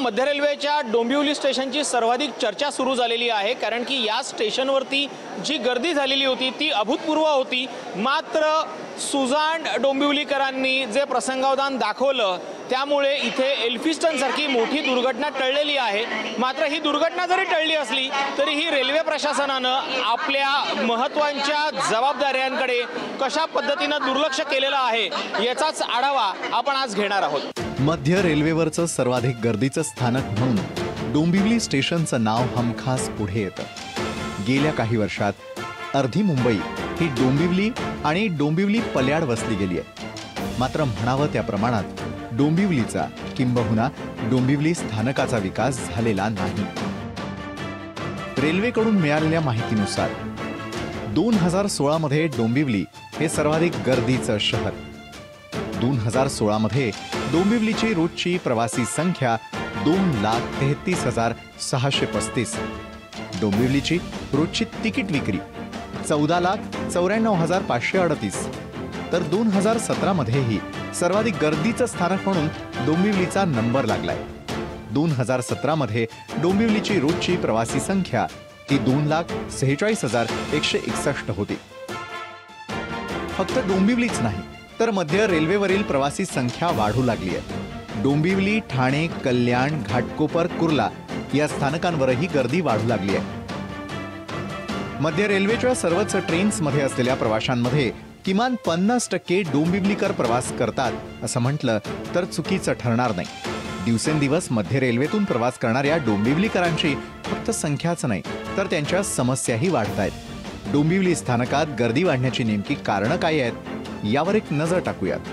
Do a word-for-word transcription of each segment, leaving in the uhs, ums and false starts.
मध्य रेल्वेच्या डोंबिवली स्टेशनची सर्वाधिक चर्चा सुरू झालेली आहे, कारण की या स्टेशनवरती जी गर्दी झालेली होती ती अभूतपूर्व होती। मात्र सुजाण डोंबिवलीकरांनी जे प्रसंगावधान दाखवलं त्यामुळे इथे एल्फिस्टन सारखी मोठी दुर्घटना टळलेली आहे। मात्र ही दुर्घटना जरी टळली असली तरी ही रेल्वे प्रशासनानं आपल्या महत्त्वाच्या जबाबदाऱ्यांकडे कशा पद्धतीने दुर्लक्ष केलेलं आहे याचाच आढावा आपण आज घेणार आहोत। मध्य रेल्वेवरचं सर्वाधिक गर्दीचं स्थानक म्हणून डोंबिवली स्टेशनचं नाव हमखास पुढे येतं। गेल्या काही वर्षात अर्धी मुंबई ही डोंबिवली आणि डोंबिवली पल्याड वसली गेली आहे। मात्र म्हणावं त्या प्रमाणात डोंबिवलीचा किंबहुना डोंबिवली स्थानकाचा विकास झालेला नाही। रेल्वेकडून मिळालेल्या माहितीनुसार दोन हजार सोळा मध्ये डोंबिवली हे सर्वाधिक गर्दीचं शहर। दोन हजार सोळा मध्ये डोंबिवलीची रोजची प्रवासी संख्या दोन लाख तेहतीस हजार सहाशे पस्तीस। डोंबिवलीची रोजची तिकीट विक्री चौदा लाख चौऱ्याण्णव हजार पाचशे अडतीस। तर दोन हजार सतरा मध्येही सर्वाधिक गर्दीचं स्थानक म्हणून डोंबिवलीचा नंबर लागलाय। दोन हजार सतरा मध्ये डोंबिवलीची रोजची प्रवासी संख्या ही दोन लाख सेहेचाळीस हजार एकशे एकसष्ट होती। फक्त डोंबिवलीच नाही तर मध्य रेल्वेवरील प्रवासी संख्या वाढू लागली आहे। डोंबिवली, ठाणे, कल्याण, घाटकोपर, कुर्ला या स्थानकांवरही गर्दी वाढू लागली आहे। मध्य रेल्वेच्या सर्वच ट्रेन्समध्ये असलेल्या प्रवाशांमध्ये किमान पन्नास टक्के डोंबिवलीकर प्रवास करतात असं म्हटलं तर चुकीचं ठरणार नाही। दिवसेंदिवस मध्य रेल्वेतून प्रवास करणाऱ्या डोंबिवलीकरांची फक्त संख्याच नाही तर त्यांच्या समस्याही वाढत आहेत। डोंबिवली स्थानकात गर्दी वाढण्याची नेमकी कारणं काय आहेत यावर एक नजर टाकूयात।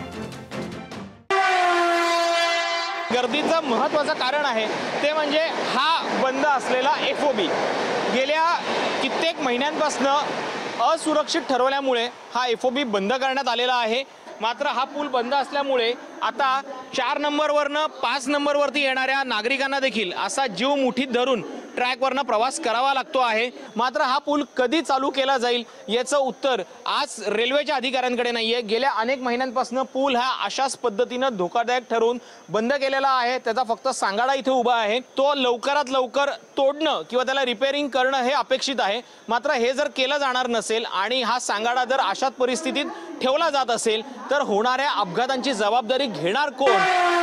गर्दीचं महत्त्वाचं कारण आहे ते म्हणजे हा बंद असलेला एफओबी। गेल्या कित्येक महिन्यांपासून असुरक्षित ठरवल्यामुळे हा एफओबी बंद करण्यात आलेला आहे। मात्र हा पूल बंद असल्यामुळे आता चार नंबरवरनं पाच नंबरवरती येणाऱ्या नागरिकांना देखील असा जीव मुठीत धरून ट्रॅकवरनं प्रवास करावा लागतो आहे। मात्र हा पूल कधी चालू केला जाईल याचं उत्तर आज रेल्वेच्या अधिकाऱ्यांकडे नाहीये। गेल्या अनेक महिन्यांपासून पूल हा अशाच पद्धतीनं धोकादायक ठरवून बंद केलेला आहे। त्याचा फक्त सांगाडा इथे उभा आहे, तो लवकरात लवकर तोडणं किंवा त्याला रिपेअरिंग करणं हे अपेक्षित आहे। मात्र हे जर केलं जाणार नसेल आणि हा सांगाडा जर अशाच परिस्थितीत ठेवला जात असेल तर होणाऱ्या अपघातांची जबाबदारी घेणार कोण?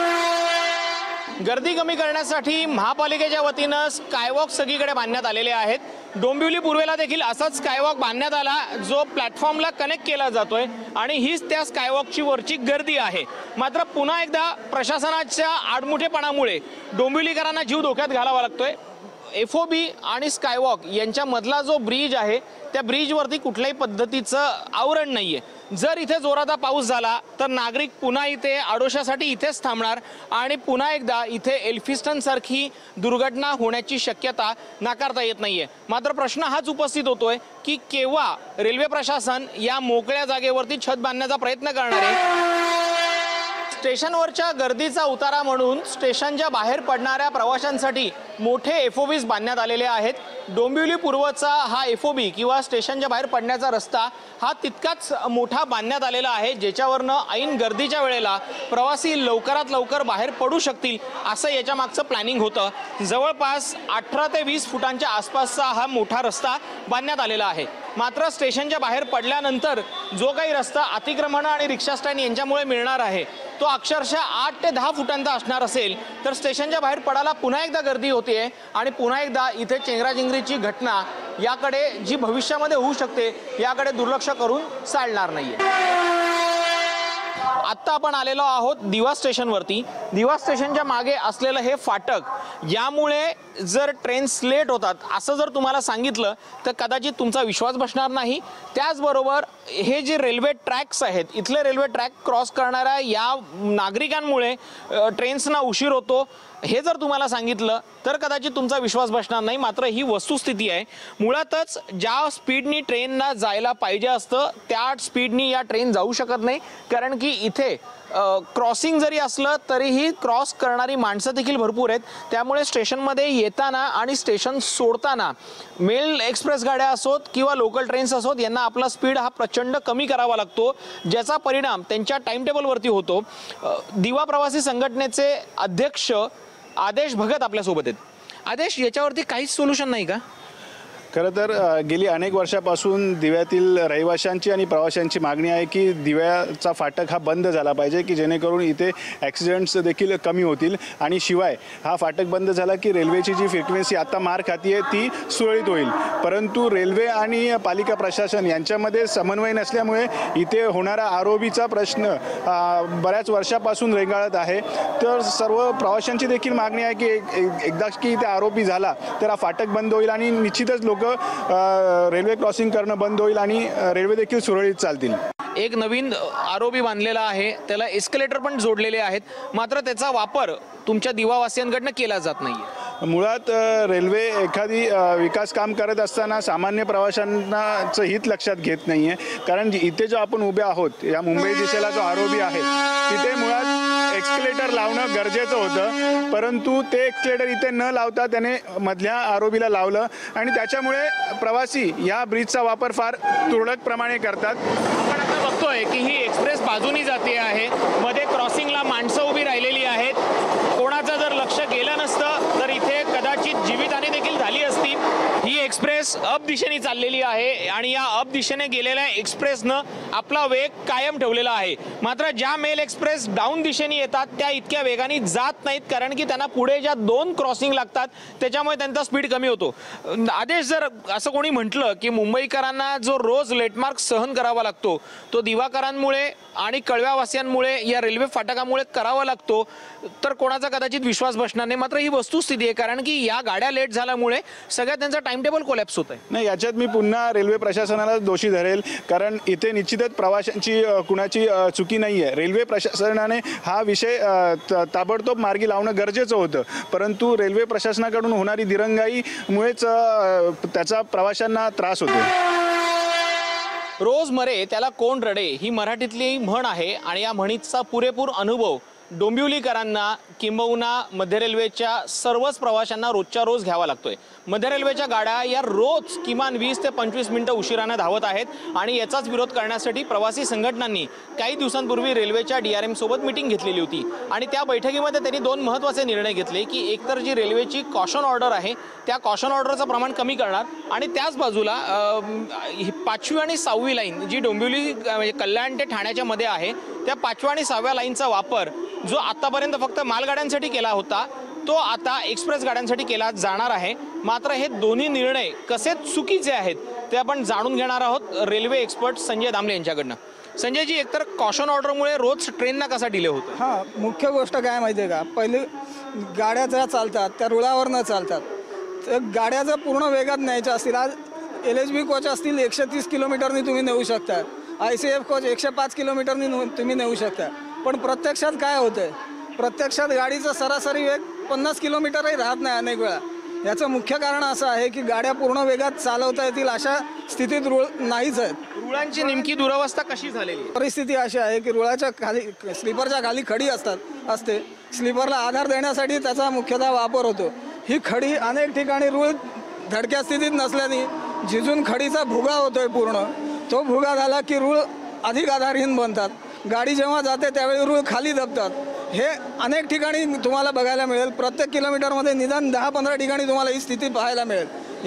गर्दी कमी करण्यासाठी महापालिकेच्या वतीनं स्कायवॉक सगळीकडे बांधण्यात आलेले आहेत। डोंबिवली पूर्वेला देखील असाच स्कायवॉक बांधण्यात आला जो प्लॅटफॉर्मला कनेक्ट केला जातोय आणि हीच त्या स्कायवॉकची वरची गर्दी आहे। मात्र पुन्हा एकदा प्रशासनाच्या आडमुठेपणामुळे डोंबिवलीकरांना जीव धोक्यात घालावा लागतोय। एफओबी आणि स्कायवॉक यांच्यामधला जो ब्रिज आहे त्या ब्रिजवरती कुठल्याही पद्धतीचं आवरण नाहीये। जर इथे जोराचा पाऊस झाला तर नागरिक पुन्हा इथे आडोशासाठी इथेच थांबणार आणि पुन्हा एकदा इथे एल्फिस्टन सारखी दुर्घटना होण्याची शक्यता नाकारता येत नाहीये। मात्र प्रश्न हाच उपस्थित होतोय की केव्हा रेल्वे प्रशासन या मोकळ्या जागेवरती छत बांधण्याचा प्रयत्न करणार आहे। स्टेशनवरच्या गर्दीचा उतारा म्हणून स्टेशनच्या बाहेर पडणाऱ्या प्रवाशांसाठी मोठे एफओबीज बांधण्यात आलेले आहेत। डोंबिवली पूर्वचा हा एफओबी किंवा स्टेशनच्या बाहेर पडण्याचा रस्ता हा तितकाच मोठा बांधण्यात आलेला आहे ज्याच्यावरनं ऐन गर्दीच्या वेळेला प्रवासी लवकरात लवकर बाहेर पडू शकतील असं याच्या मागचं प्लॅनिंग होतं। जवळपास अठरा ते वीस फुटांच्या आसपासचा हा मोठा रस्ता बांधण्यात आलेला आहे। मात्र स्टेशनच्या बाहेर पडल्यानंतर जो काही रस्ता अतिक्रमण आणि रिक्षा स्टँड यांच्यामुळे मिळणार आहे तो अक्षरशः आठ ते दहा फुटांचा असणार असेल तर स्टेशनच्या बाहेर पडायला पुन्हा एकदा गर्दी होते आणि पुन्हा एकदा इथे चेंगराचेंगरीची घटना याकडे जी भविष्यामध्ये होऊ शकते याकडे दुर्लक्ष करून चालणार नाहीये। आत्ता आपण आलेलो आहोत दिवा स्टेशनवरती। दिवा स्टेशनच्या मागे असलेलं हे फाटक यामुळे जर ट्रेन्स लेट होतात असं जर तुम्हाला सांगितलं तर कदाचित तुमचा विश्वास बसणार नाही। त्याचबरोबर हे जे रेल्वे ट्रॅक्स आहेत इथले रेल्वे ट्रॅक क्रॉस करणाऱ्या या नागरिकांमुळे ट्रेन्सना उशीर होतो हे जर तुम्हाला सांगितलं तर कदाचित तुमचा विश्वास बसणार नाही। मात्र ही वस्तुस्थिती आहे। मुळातच ज्या स्पीडनी ट्रेनना जायला पाहिजे असतं त्या स्पीडनी या ट्रेन जाऊ शकत नाही, कारण की इथे क्रॉसिंग जरी असलं तरीही क्रॉस करणारी माणसं देखील भरपूर आहेत। त्यामुळे स्टेशनमध्ये येताना आणि स्टेशन सोडताना मेल एक्सप्रेस गाड्या असोत किंवा लोकल ट्रेन्स असोत यांना आपला स्पीड हा प्रचंड कमी करावा लागतो, ज्याचा परिणाम त्यांच्या टाइम टेबलवरती होतो। दिवा प्रवासी संघटनेचे अध्यक्ष आदेश भगत आपल्यासोबत आहेत. आदेश, याच्यावरती काहीच सोल्युशन नाही का? खरं तर अ, गेली अनेक वर्षापासून दिव्यातील रहिवाशांची आणि प्रवाशांची मागणी आहे की दिव्याचा फाटक हा बंद झाला पाहिजे, की जेणेकरून इथे ॲक्सिडेंट्स देखील कमी होतील. आणि शिवाय हा फाटक बंद झाला की रेल्वेची जी फ्रिक्वेन्सी आता मार खाती आहे ती सुरळीत होईल. परंतु रेल्वे आणि पालिका प्रशासन यांच्यामध्ये समन्वय नसल्यामुळे इथे होणारा आरोबीचा प्रश्न अ, बऱ्याच वर्षापासून रेंगाळत आहे. तर सर्व प्रवाशांची देखील मागणी आहे की एक- एक- एकदा की इथे आरोपी झाला तर हा फाटक बंद होईल आणि निश्चितच लोक रेल्वे क्रॉसिंग करणं बंद होईल आणि अ, रेल्वे देखील सुरळीत चालतील. एक नवीन आरोबी बांधलेला आहे, त्याला एस्केलेटर पण जोडलेले आहेत, मात्र त्याचा वापर तुमच्या दिवावासियांकडनं केला जात नाहीये. मुळात अ, रेल्वे एखादी अ, विकास काम करत असताना सामान्य प्रवाशांनाचं हित लक्षात घेत नाही आहे. कारण जी- इथे जो आपण उभे आहोत या मुंबई दिशेला जो आरोबी आहे तिथे मुळात एक्सकेलेटर लावणं गरजेचं होतं, परंतु ते एक्सकेलेटर इथे न लावता त्याने मधल्या आरोबीला लावलं आणि त्याच्यामुळे प्रवासी या ब्रिजचा वापर फार तुरळक प्रमाणे करतात. आपण आता बघतोय की ही एक्सप्रेस बाजूनी जाते आहे, मध्ये क्रॉसिंगला माणसं उभी राहिलेली आहेत. कोणाचं जर लक्ष गेलं नसतं तर इथे कदाचित जीवितहानी देखील झाली असती. ही एक्सप्रेस अप दिशेने चाललेली आहे आणि या अप दिशेने गेलेल्या एक्सप्रेसनं आपला वेग कायम ठेवलेला आहे. मात्र ज्या मेल एक्सप्रेस डाऊन दिशेने येतात त्या इतक्या वेगाने जात नाहीत, कारण की त्यांना पुढे ज्या दोन क्रॉसिंग लागतात त्याच्यामुळे त्यांचा स्पीड कमी होतो. आदेश, जर असं कोणी म्हटलं की मुंबईकरांना जो रोज लेटमार्क सहन करावा लागतो तो दिवाकरांमुळे आणि कळव्यावासियांमुळे या रेल्वे फाटकामुळे करावा लागतो, तर कोणाचा कदाचित विश्वास बसणार नाही. मात्र ही वस्तुस्थिती आहे, कारण की या गाड्या लेट झाल्यामुळे सगळ्यात त्यांचा टाइम टेबल कोलॅप्स होत आहे. नाही, याच्यात मी पुन्हा रेल्वे प्रशासनाला दोषी धरेल, कारण इथे निश्चितच प्रवाशांची अ, कुणाची अ, चुकी नाही आहे. रेल्वे प्रशासनाने हा विषय अ, त- ताबडतोब मार्गी लावणं गरजेचं होतं, परंतु रेल्वे प्रशासनाकडून होणारी दिरंगाईमुळेच अ, त्याचा प्रवाशांना त्रास होतो. रोज मरे त्याला कोण रडे ही मराठीतली म्हण आहे आणि या म्हणीचा पुरेपूर अनुभव डोंबिवलीकरांना किंबहुना मध्य रेल्वेच्या सर्वच प्रवाशांना रोजच्या रोज घ्यावा लागतोय. मध्य रेल्वेच्या गाड्या या रोज किमान वीस ते पंचवीस मिनिटं उशिरानं धावत आहेत आणि याचाच विरोध करण्यासाठी प्रवासी संघटनांनी काही दिवसांपूर्वी रेल्वेच्या डी आर एम सोबत मिटिंग घेतलेली होती आणि त्या बैठकीमध्ये त्यांनी दोन महत्त्वाचे निर्णय घेतले की एकतर जी रेल्वेची कॉशन ऑर्डर आहे त्या कॉशन ऑर्डरचं प्रमाण कमी करणार आणि त्याच बाजूला अं, ही पाचवी आणि सहावी लाईन जी डोंबिवली अं, म्हणजे कल्याण ते ठाण्याच्या मध्ये आहे त्या पाचव्या आणि सहाव्या लाईनचा वापर जो आतापर्यंत फक्त मालगाड्यांसाठी केला होता तो आता एक्सप्रेस गाड्यांसाठी केला जाणार आहे. मात्र हे दोन्ही निर्णय कसे चुकीचे आहेत ते आपण जाणून घेणार आहोत रेल्वे एक्सपर्ट संजय दामले यांच्याकडनं. संजयजी, एकतर कॉशन ऑर्डरमुळे रोज ट्रेनना कसा डिले होतो? हां, मुख्य गोष्ट काय माहिती आहे का, पहिले गाड्या ज्या चालतात त्या रुळावर न चालतात, तर गाड्या जर पूर्ण वेगात न्यायच्या असतील, आज एल एच बी कोच असतील एकशे तीस किलोमीटरनी तुम्ही नेऊ शकता, आय सी एफ कोच एकशे पाच किलोमीटरनी तुम्ही नेऊ शकता, पण प्रत्यक्षात काय होतं आहे, प्रत्यक्षात गाडीचा सरासरी वेग पन्नास किलोमीटरही राहत नाही अनेक वेळा. याचं मुख्य कारण असं आहे की गाड्या पूर्ण वेगात चालवता येतील अशा स्थितीत रुळ नाहीच आहेत. रुळांची नेमकी दुरवस्था कशी झालेली आहे? परिस्थिती अशी आहे की रुळाच्या खाली स्लीपरच्या खाली खडी असतात असते स्लीपरला आधार देण्यासाठी त्याचा मुख्यतः वापर होतो. ही खडी अनेक ठिकाणी रुळ धडक्या स्थितीत नसल्याने झिजून खडीचा भुगा होतोय पूर्ण. तो भुगा झाला की रुळ अधिक आधारहीन बनतात. गाडी जेव्हा जाते त्यावेळी रुळ खाली दबतात. हे अनेक ठिकाणी तुम्हाला बघायला मिळेल. प्रत्येक किलोमीटरमध्ये निदान दहा पंधरा ठिकाणी तुम्हाला ही स्थिती पाहायला मिळेल.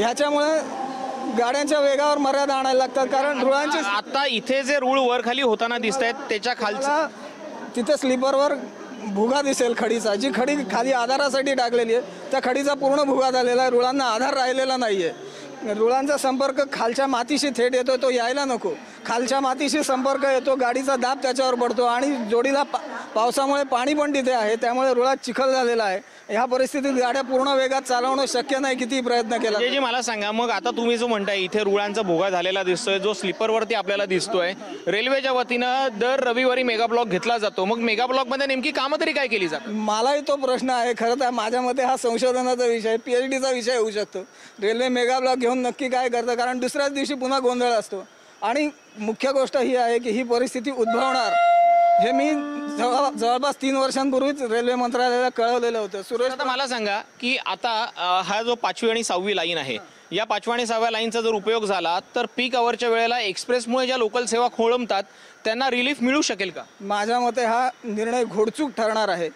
ह्याच्यामुळे गाड्यांच्या वेगावर मर्यादा आणायला लागतात, कारण रुळांची आता इथे जे रूळ वर खाली होताना दिसत आहेत त्याच्या खालचा तिथे स्लीपरवर भुगा दिसेल खडीचा, जी खडी खाली आधारासाठी टाकलेली आहे त्या खडीचा पूर्ण भुगा झालेला आहे. रुळांना आधार राहिलेला नाही आहे. रुळांचा संपर्क खालच्या मातीशी थेट येतो, तो यायला नको. खालच्या मातीशी संपर्क येतो, गाडीचा दाब त्याच्यावर पडतो आणि जोडीला पा पावसामुळे पाणी पण तिथे आहे, त्यामुळे रुळात चिखल झालेला आहे. ह्या परिस्थितीत गाड्या पूर्ण वेगात चालवणं शक्य नाही कितीही प्रयत्न केला. जे मला सांगा, मग आता तुम्ही जो म्हणताय इथे रुळांचा भोगा झालेला दिसतोय जो स्लीपरवरती आपल्याला दिसतोय, रेल्वेच्या वतीनं दर रविवारी मेगा ब्लॉक घेतला जातो, मग मेगा ब्लॉकमध्ये नेमकी कामं तरी काय केली जातात? मलाही तो प्रश्न आहे. खरं तर माझ्या मते हा संशोधनाचा विषय, पी एच डीचा विषय होऊ शकतो. रेल्वे मेगा ब्लॉक घेऊन नक्की काय करतं, कारण दुसऱ्याच दिवशी पुन्हा गोंधळ असतो. आणि मुख्य गोष्ट ही आहे की ही परिस्थिती उद्भवणार हे मी जवळ जवळपास तीन वर्षांपूर्वीच रेल्वे मंत्रालयाला कळवलेलं होतं. सुरेश, आता मला सांगा की आता अ, हा जो पाचवी आणि सहावी लाईन आहे, या पाचव्या आणि सहाव्या लाईनचा जर उपयोग झाला तर पीक अवरच्या वेळेला एक्सप्रेसमुळे ज्या लोकल सेवा खोळंबतात त्यांना रिलीफ मिळू शकेल का? माझ्या मते हा निर्णय घोडचूक ठरणार आहे.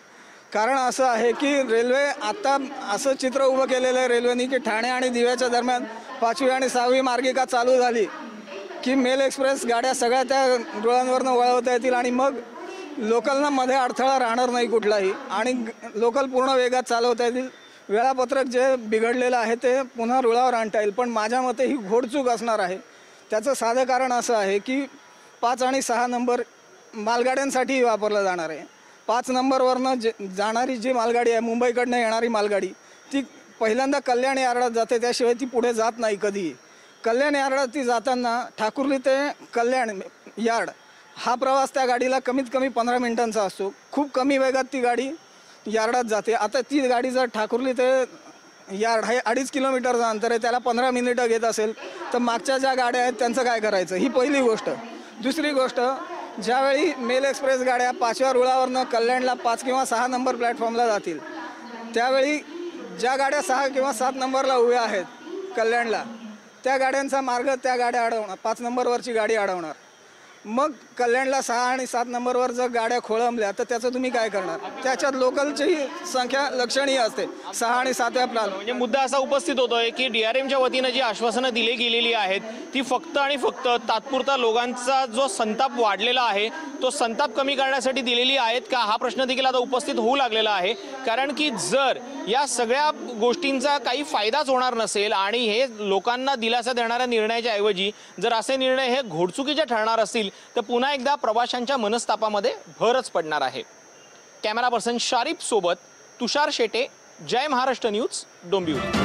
कारण असं आहे की रेल्वे आता असं चित्र उभं केलेलं आहे रेल्वेनी की ठाणे आणि दिव्याच्या दरम्यान पाचवी आणि सहावी मार्गिका चालू झाली की मेल एक्सप्रेस गाड्या सगळ्या त्या रुळांवरनं वळवता येतील आणि मग लोकलना मध्ये अडथळा राहणार नाही कुठलाही आणि लोकल पूर्ण वेगात चालवता येतील. वेळापत्रक जे बिघडलेलं आहे ते पुन्हा रुळावर आणता येईल. पण माझ्या मते ही घोडचूक असणार आहे. त्याचं साधं कारण असं आहे की पाच आणि सहा नंबर मालगाड्यांसाठी वापरला जाणार आहे. पाच नंबरवरनं जे जाणारी जी मालगाडी आहे मुंबईकडनं येणारी मालगाडी ती पहिल्यांदा कल्याण यार्डात जाते, त्याशिवाय ती पुढे जात नाही कधीही. कल्याण यार्डात ती जाताना ठाकुर्ली ते कल्याण यार्ड हा प्रवास त्या गाडीला कमीत कमी पंधरा मिनिटांचा असतो. खूप कमी वेगात ती गाडी यार्डात जाते. आता ती गाडी जर ठाकुर्ली ते यार्ड हे अडीच किलोमीटरचं अंतर आहे, त्याला पंधरा मिनिटं घेत असेल तर मागच्या ज्या गाड्या आहेत त्यांचं काय करायचं, ही पहिली गोष्ट. दुसरी गोष्ट, ज्यावेळी मेल एक्सप्रेस गाड्या पाचव्या रुळावरनं कल्याणला पाच किंवा सहा नंबर प्लॅटफॉर्मला जातील त्यावेळी ज्या गाड्या सहा किंवा सात नंबरला उभ्या आहेत कल्याणला त्या गाड्यांचा मार्ग त्या गाड्या अडवणार, पाच नंबरवरची गाडी अडवणार. मग कल्याणला सहा आणि सात नंबरवर जर गाड्या खोळंबल्या तर त्याचं तुम्ही काय करणार. त्याच्यात लोकलची संख्या लक्षणीय असते सहा आणि सातव्या प्लान. म्हणजे मुद्दा असा उपस्थित होतोय की डीआरएमच्या वतीनं जी आश्वासनं दिली गेलेली आहेत ती फक्त आणि फक्त तात्पुरता लोकांचा जो संताप वाढलेला आहे तो संताप कमी करण्यासाठी दिलेली आहेत का, हा प्रश्न देखील आता उपस्थित होऊ लागलेला आहे. कारण की जर या सगळ्या गोष्टींचा काही फायदाच होणार नसेल आणि हे लोकांना दिलासा देणाऱ्या निर्णयाच्या ऐवजी जर असे निर्णय हे घोडचुकीचे ठरणार असतील तर पुन्हा एकदा प्रवाशांच्या मनस्तापामध्ये भरच पडणार आहे. कॅमेरा पर्सन शारीफ सोबत तुषार शेटे, जय महाराष्ट्र न्यूज, डोंबिवली.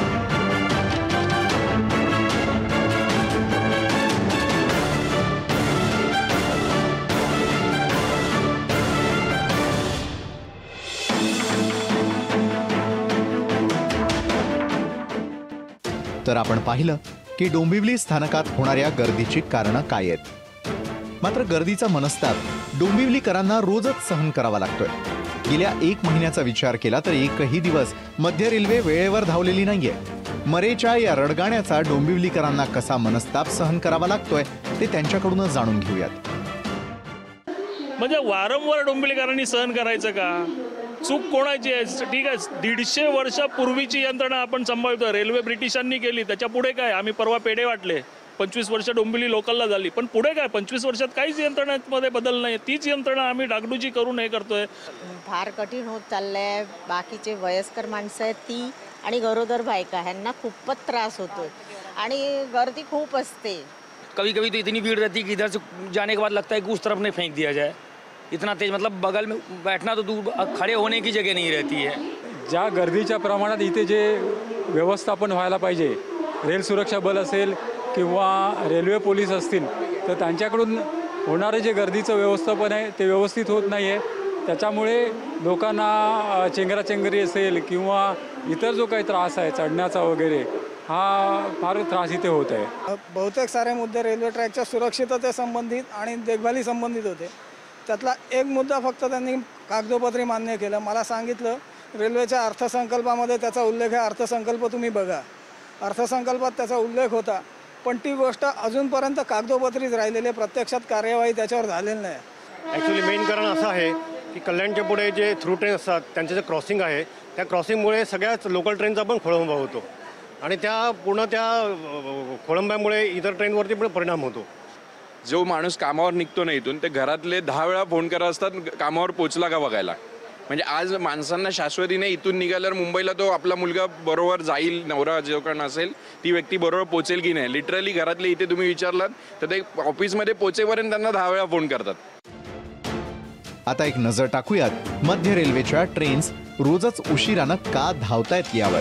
तर आपण पाहिलं की डोंबिवली स्थानकात होणाऱ्या गर्दीची कारणं काय आहेत. मात्र गर्दीचा मनस्ताप डोंबिवलीकरांना रोजच सहन करावा लागतोय. गेल्या एक महिन्याचा विचार केला तर एकही दिवस मध्य रेल्वे वेळेवर धावलेली नाहीये. मरेच्या या रडगाण्याचा डोंबिवलीकरांना कसा मनस्ताप सहन करावा लागतोय ते त्यांच्याकडूनच जाणून घेऊयात. म्हणजे वारंवार डोंबिवलीकरांनी सहन करायचं का? चूक कोणाची आहे? ठीक आहे, दीडशे वर्षापूर्वीची यंत्रणा आपण सांभाळतो. रेल्वे ब्रिटिशांनी केली, त्याच्या पुढे काय, आम्ही परवा पेढे वाटले, पंचवीस वर्ष डोंबिवली लोकलला झाली. पण पुढे काय, पंचवीस वर्षात काहीच यंत्रणामध्ये बदल नाही. तीच यंत्रणा आम्ही डागडुजी करून हे करतोय. फार कठीण होत चाललंय. बाकीचे वयस्कर माणसं आहेत ती आणि गरोदर बायका ह्यांना खूपच त्रास होतोय आणि गर्दी खूप असते. कभी कभी तो इतनी भीड़ रहती है कि इधर से जाने के बाद लगता है कि उस तरफ नहीं फेंक दिया जाए. इतना तेज, मतलब बगल में बैठना तो दूर, खड़े होने की जगह नहीं रहती है. ज्या गर्दीच्या प्रमाणात इथे जे व्यवस्थापन व्हायला पाहिजे, रेल सुरक्षा बल असेल किंवा रेल्वे पोलीस असतील तर त्यांच्याकडून होणारे जे गर्दीचं व्यवस्थापन आहे ते व्यवस्थित होत नाही आहे. त्याच्यामुळे लोकांना चेंगराचेंगरी असेल किंवा इतर जो काही त्रास आहे चढण्याचा वगैरे हा फार त्रास इथे होत आहे. बहुतेक सारे मुद्दे रेल्वे ट्रॅकच्या सुरक्षिततेसंबंधित आणि देखभाली संबंधित होते. त्यातला एक मुद्दा फक्त त्यांनी कागदोपत्री मान्य केलं. मला सांगितलं रेल्वेच्या अर्थसंकल्पामध्ये त्याचा उल्लेख आहे, अर्थसंकल्प तुम्ही बघा. अर्थसंकल्पात त्याचा उल्लेख होता पण ती गोष्ट अजूनपर्यंत कागदोपत्रीच राहिलेली आहे. प्रत्यक्षात कार्यवाही त्याच्यावर झालेली नाही. ॲक्च्युली मेन कारण असं आहे की कल्याणच्या पुढे जे थ्रू ट्रेन असतात त्यांचं जे क्रॉसिंग आहे त्या क्रॉसिंगमुळे सगळ्याच लोकल ट्रेनचा पण खोळंबा होतो आणि त्या पूर्ण त्या खोळंब्यामुळे इतर ट्रेनवरती पण परिणाम होतो. जो माणूस कामावर निघतो ना इथून, ते घरातले दहा वेळा फोन करत असतात कामावर पोचला का बघायला. म्हणजे आज माणसांना शाश्वती नाही. इथून निघाल्यावर मुंबईला तो आपला मुलगा बरोबर जाईल, नवरा जो कोण असेल ती व्यक्ती बरोबर पोचेल की नाही. लिटरली घरातले इथे तुम्ही विचारलात तर ते ऑफिसमध्ये पोचेपर्यंत त्यांना दहा वेळा फोन करतात. आता एक नजर टाकूयात मध्य रेल्वेच्या ट्रेन्स रोजच उशिरानं का धावतायत यावर.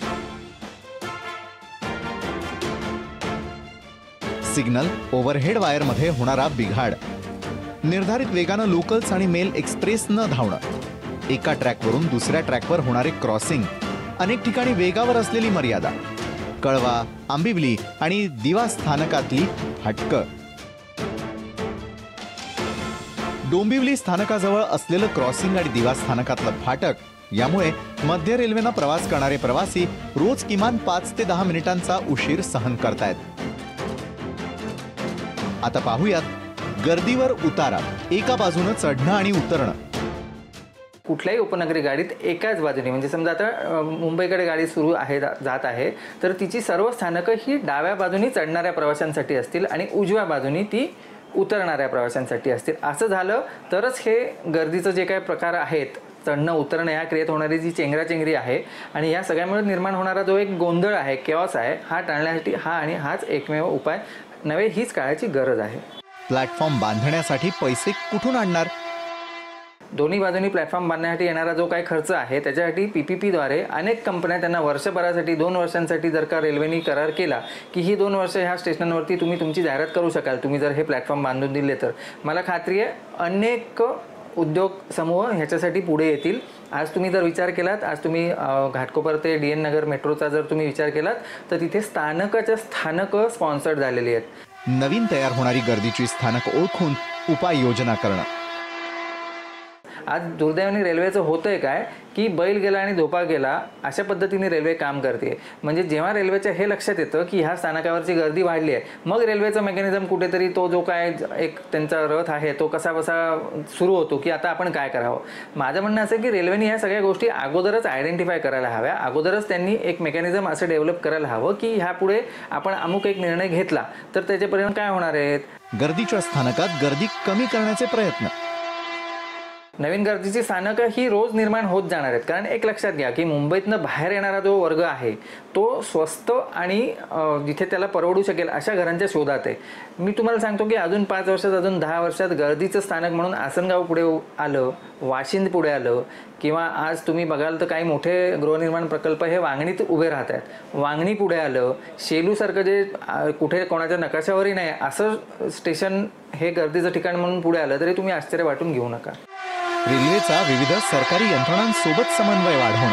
सिग्नल ओव्हरहेड वायरमध्ये होणारा बिघाड, निर्धारित वेगानं लोकल्स आणि मेल एक्सप्रेस न धावणं, एका ट्रॅकवरून दुसऱ्या ट्रॅकवर होणारे क्रॉसिंग, अनेक ठिकाणी वेगावर असलेली मर्यादा, कळवा, आंबिवली आणि दिवा स्थानकातली फाटकं. डोंबिवली स्थानकाजवळ असलेलं क्रॉसिंग आणि दिवा स्थानकातलं फाटक यामुळे मध्य रेल्वेनं प्रवास करणारे प्रवासी रोज किमान पाच ते दहा मिनिटांचा उशीर सहन करतायत. आता पाहूयात गर्दीवर उतारा. एका बाजूनं चढणं आणि उतरणं. कुठल्याही उपनगरी गाडीत एकाच बाजूने, म्हणजे समजा आता मुंबईकडे गाडी सुरू आहे जात आहे तर तिची सर्व स्थानकं ही डाव्या बाजूनी चढणाऱ्या प्रवाशांसाठी असतील आणि उजव्या बाजूनी ती उतरणाऱ्या प्रवाशांसाठी असतील. असं झालं तरच हे गर्दीचं जे काही प्रकार आहेत, चढणं उतरणं या क्रियेत होणारी जी चेंगराचेंगरी आहे आणि या सगळ्यामुळे निर्माण होणारा जो एक गोंधळ आहे, केऑस आहे, हा टाळण्यासाठी हा आणि हाच एकमेव उपाय नव्हे, हीच काळाची गरज आहे. प्लॅटफॉर्म बांधण्यासाठी पैसे कुठून आणणार? दोन्ही बाजूंनी प्लॅटफॉर्म बांधण्यासाठी येणारा जो काही खर्च आहे त्याच्यासाठी पी पी पीद्वारे अनेक कंपन्या त्यांना वर्षभरासाठी दोन वर्षांसाठी जर का रेल्वेनी करार केला की ही दोन वर्ष ह्या स्टेशनवरती तुम्ही तुमची जाहिरात करू शकाल, तुम्ही जर हे प्लॅटफॉर्म बांधून दिले तर मला खात्री आहे अनेक उद्योग समूह ह्याच्यासाठी पुढे येतील. आज तुम्ही जर विचार केलात, आज तुम्ही घाटकोपर ते डी एन नगर मेट्रोचा जर तुम्ही विचार केलात तर तिथे स्थानकाच्या स्थानकं स्पॉन्सर्ड झालेली आहेत. नवीन तयार होणारी गर्दीची स्थानक ओळखून उपाययोजना करणं. आज दुर्दैवाने रेल्वेचं होतंय काय की बैल गेला आणि धोपा गेला अशा पद्धतीने रेल्वे काम करते. म्हणजे जेव्हा रेल्वेच्या हे लक्षात येतं की ह्या स्थानकावरची गर्दी वाढली आहे, मग रेल्वेचं मेकॅनिझम कुठेतरी तो जो काय एक त्यांचा रथ आहे तो कसा बसा सुरू होतो की आता आपण काय करावं. माझं म्हणणं असं की रेल्वेने ह्या सगळ्या गोष्टी अगोदरच आयडेंटिफाय करायला हव्या, अगोदरच त्यांनी एक मेकॅनिझम असं डेव्हलप करायला हवं की ह्यापुढे आपण अमुक एक निर्णय घेतला तर त्याचे परिणाम काय होणार आहेत. गर्दीच्या स्थानकात गर्दी कमी करण्याचे प्रयत्न. नवीन गर्दीची स्थानकं ही रोज निर्माण होत जाणार आहेत. कारण एक लक्षात घ्या की मुंबईतनं बाहेर येणारा जो वर्ग आहे तो स्वस्त आणि जिथे त्याला परवडू शकेल अशा घरांच्या शोधात आहे. मी तुम्हाला सांगतो की अजून पाच वर्षात अजून दहा वर्षात गर्दीचं स्थानक म्हणून आसनगाव पुढे आलं, वाशिंद पुढे आलं, किंवा आज तुम्ही बघाल तर काही मोठे गृहनिर्माण प्रकल्प हे वांगणीत उभे राहत आहेत, वांगणी पुढे आलं, शेलूसारखं जे कुठे कोणाच्या नकाशावरही नाही असं स्टेशन हे गर्दीचं ठिकाण म्हणून पुढे आलं तरी तुम्ही आश्चर्य वाटून घेऊ नका. रेल्वेचा विविध सरकारी यंत्रणांसोबत समन्वय वाढवणं.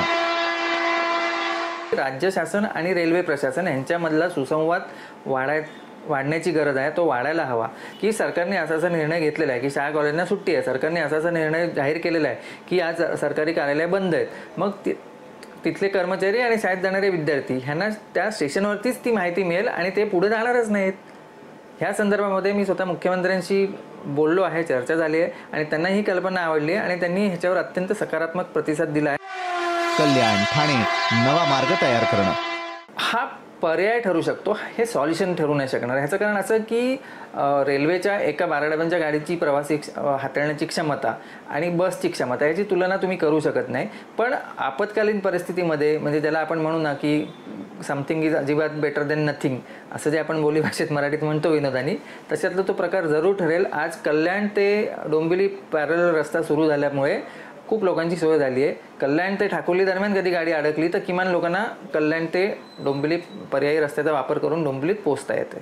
राज्य शासन आणि रेल्वे प्रशासन यांच्यामधला सुसंवाद वाढाय वाढण्याची गरज आहे. तो वाढायला हवा की सरकारने असा असा निर्णय घेतलेला आहे की शाळा कॉलेजना सुट्टी आहे, सरकारने असा असा निर्णय जाहीर केलेला आहे की आज सरकारी कार्यालय बंद आहेत. मग ति तिथले कर्मचारी आणि शाळेत जाणारे विद्यार्थी ह्यांना त्या स्टेशनवरतीच ती माहिती मिळेल आणि ते पुढे जाणारच नाहीत. ह्या संदर्भामध्ये मी स्वतः मुख्यमंत्र्यांशी बोललो आहे, चर्चा झाली आहे आणि त्यांना ही कल्पना आवडली आहे आणि त्यांनी ह्याच्यावर अत्यंत सकारात्मक प्रतिसाद दिला आहे. कल्याण ठाणे नवा मार्ग तयार करणं हा पर्याय ठरू शकतो, हे सॉल्युशन ठरू नाही शकणार. ह्याचं कारण असं की रेल्वेच्या एका बारा डब्यांच्या गाडीची प्रवासी हाताळण्याची क्षमता आणि बसची क्षमता याची तुलना तुम्ही करू शकत नाही. पण आपत्कालीन परिस्थितीमध्ये म्हणजे ज्याला आपण म्हणू ना की समथिंग इज अजिबात बेटर देन नथिंग असं जे आपण बोली भाषेत मराठीत म्हणतो विनोदानी, तशातला तो प्रकार जरूर ठरेल. आज कल्याण ते डोंबिवली पॅरलल रस्ता सुरू झाल्यामुळे खूप लोकांची सोय झाली आहे. कल्याण ते ठाकुर्ली दरम्यान कधी गाडी अडकली तर किमान लोकांना कल्याण ते डोंबिवली पर्यायी रस्त्याचा वापर करून डोंबिवलीत पोहोचता येते.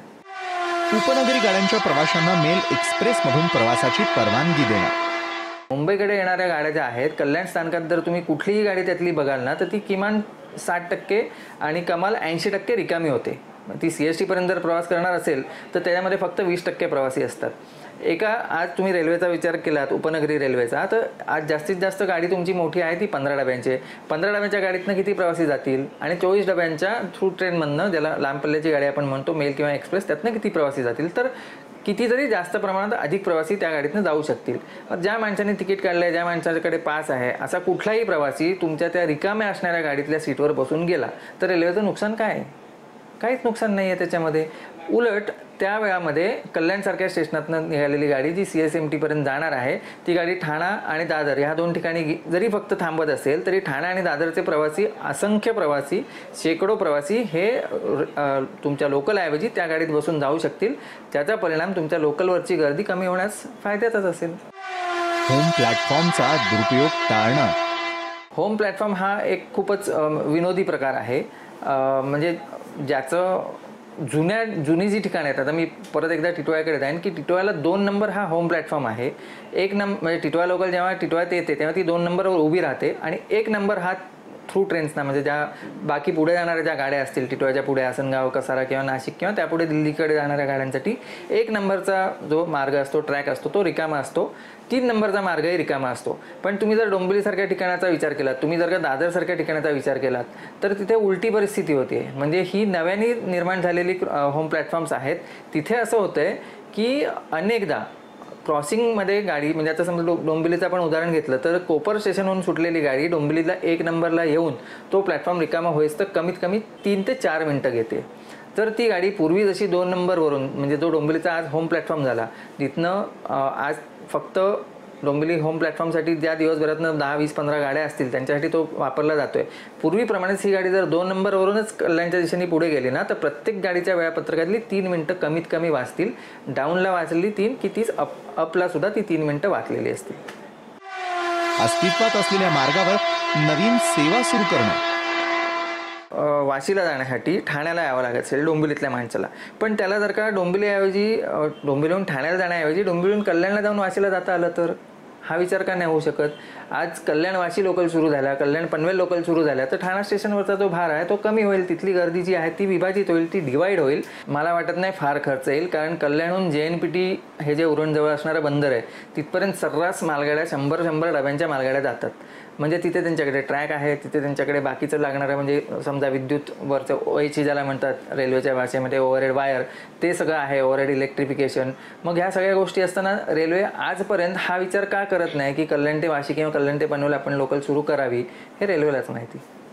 उपनगरी गाड्यांच्या प्रवाशांना मेल एक्सप्रेसमधून प्रवासाची परवानगी देणं. मुंबईकडे येणाऱ्या गाड्या ज्या आहेत कल्याण स्थानकात जर तुम्ही कुठलीही गाडी त्यातली बघाल ना तर ती किमान साठ टक्के आणि कमाल ऐंशी टक्के रिकामी होते. ती सी एस टीपर्यंत जर प्रवास करणार असेल तर त्याच्यामध्ये फक्त वीस टक्के प्रवासी असतात. एका आज तुम्ही रेल्वेचा विचार केलात उपनगरी रेल्वेचा तर आज जास्तीत जास्त गाडी तुमची मोठी आहे ती पंधरा डब्यांची. पंधरा डब्यांच्या गाडीतनं किती प्रवासी जातील आणि चोवीस डब्यांच्या थ्रू ट्रेनमधनं ज्याला लांब पल्ल्याची गाडी आपण म्हणतो मेल किंवा एक्सप्रेस त्यातनं किती प्रवासी जातील. तर कितीतरी जास्त प्रमाणात अधिक प्रवासी त्या गाडीतनं जाऊ शकतील. ज्या माणसाने तिकीट काढलं आहे, ज्या माणसाच्याकडे पास आहे असा कुठलाही प्रवासी तुमच्या त्या रिकाम्या असणाऱ्या गाडीतल्या सीटवर बसून गेला तर रेल्वेचं नुकसान काय आहे? काहीच नुकसान नाही आहे त्याच्यामध्ये. उलट त्या वेळामध्ये कल्याणसारख्या स्टेशनातनं निघालेली गाडी जी सी एस एम टीपर्यंत जाणार आहे ती गाडी ठाणा आणि दादर ह्या दोन ठिकाणी जरी फक्त थांबत असेल तरी ठाणा आणि दादरचे प्रवासी असंख्य प्रवासी शेकडो प्रवासी हे तुमच्या लोकलऐवजी त्या गाडीत बसून जाऊ शकतील. त्याचा परिणाम तुमच्या लोकलवरची गर्दी कमी होण्यास फायद्यातच असेल. होम प्लॅटफॉर्मचा दुरुपयोग टाळणं. होम प्लॅटफॉर्म हा एक खूपच विनोदी प्रकार आहे. म्हणजे ज्याचं जुन्या जुनी जी ठिकाणं आहेत, आता मी परत एकदा टिटवाळ्याकडे जाईन की टिटवाळ्याला दोन नंबर हा होम प्लॅटफॉर्म आहे. एक नंबर म्हणजे टिटवाळा लोकल जेव्हा टिटवाळ्यात येते तेव्हा ती दोन नंबरवर उभी राहते आणि एक नंबर हा थ्रू ट्रेन्सना म्हणजे ज्या बाकी पुढे जाणाऱ्या ज्या गाड्या असतील टिटवाळ्याच्या पुढे आसनगाव कसारा किंवा नाशिक किंवा त्यापुढे दिल्लीकडे जाणाऱ्या गाड्यांसाठी एक नंबरचा जो मार्ग असतो ट्रॅक असतो तो रिकामा असतो. तीन नंबरचा मार्गही रिकामा असतो. पण तुम्ही जर डोंबिवलीसारख्या ठिकाणाचा विचार केलात, तुम्ही जर का दादरसारख्या ठिकाणाचा विचार केलात तर तिथे उलटी परिस्थिती होते. म्हणजे ही नव्याने निर्माण झालेली होम प्लॅटफॉर्म्स आहेत तिथे असं होतंय की अनेकदा क्रॉसिंगमध्ये गाडी म्हणजे आता समजा डो डोंबिवलीचं आपण उदाहरण घेतलं तर कोपर स्टेशनहून सुटलेली गाडी डोंबिवलीला एक नंबरला येऊन तो प्लॅटफॉर्म रिकामा होईस तर कमीत कमी तीन ते चार मिनटं घेते. तर ती गाडी पूर्वी जशी दोन नंबरवरून म्हणजे जो डोंबिवलीचा आज होम प्लॅटफॉर्म झाला तिथनं आज फक्त डोंबिवली होम प्लॅटफॉर्मसाठी ज्या दिवसभरातनं दहा वीस पंधरा गाड्या असतील त्यांच्यासाठी तो वापरला जातो आहे. पूर्वीप्रमाणेच ही गाडी जर दोन नंबरवरूनच कल्याणच्या दिशेने पुढे गेली ना तर प्रत्येक गाडीच्या वेळापत्रकातली तीन मिनटं कमीत कमी वाचतील. डाऊनला वाचलेली तीन की तीच अप अपला सुद्धा ती तीन मिनटं वाचलेली असतील. अस्तित्वात असलेल्या मार्गावर नवीन सेवा सुरू करणं. वाशीला जाण्यासाठी ठाण्याला यावं लागत असेल डोंबिवलीतल्या माणसाला, पण त्याला जर का डोंबिवलीऐवजी डोंबिवलीहून ठाण्याला जाण्याऐवजी डोंबिवलीहून कल्याणला जाऊन वाशीला जाता आलं तर हा विचार का नाही होऊ शकत. आज कल्याण वाशी लोकल सुरू झाला, कल्याण पनवेल लोकल सुरू झाल्या तर ठाणा स्टेशनवरचा जो भार आहे तो कमी होईल. तिथली गर्दी जी आहे ती विभाजित होईल, ती डिवाईड होईल. मला वाटत नाही फार खर्च येईल, कारण कल्याणहून जे एन पी टी हे जे उरणजवळ असणारं बंदर आहे तिथपर्यंत सर्रास मालगाड्या शंभर शंभर डब्यांच्या मालगाड्या जातात. म्हणजे तिथे त्यांच्याकडे ट्रॅक आहे, तिथे त्यांच्याकडे बाकीचं लागणारं म्हणजे समजा विद्युत वरचं ओएची ज्याला म्हणतात रेल्वेच्या भाषेमध्ये ओव्हरहेड वायर ते सगळं आहे, ओव्हरहेड इलेक्ट्रिफिकेशन. मग ह्या सगळ्या गोष्टी असताना रेल्वे आजपर्यंत हा विचार का करत नाही की कल्याण ते वाशी किंवा कल्याण ते पनवेल आपण लोकल सुरू करावी, हे रेल्वेलाच माहिती.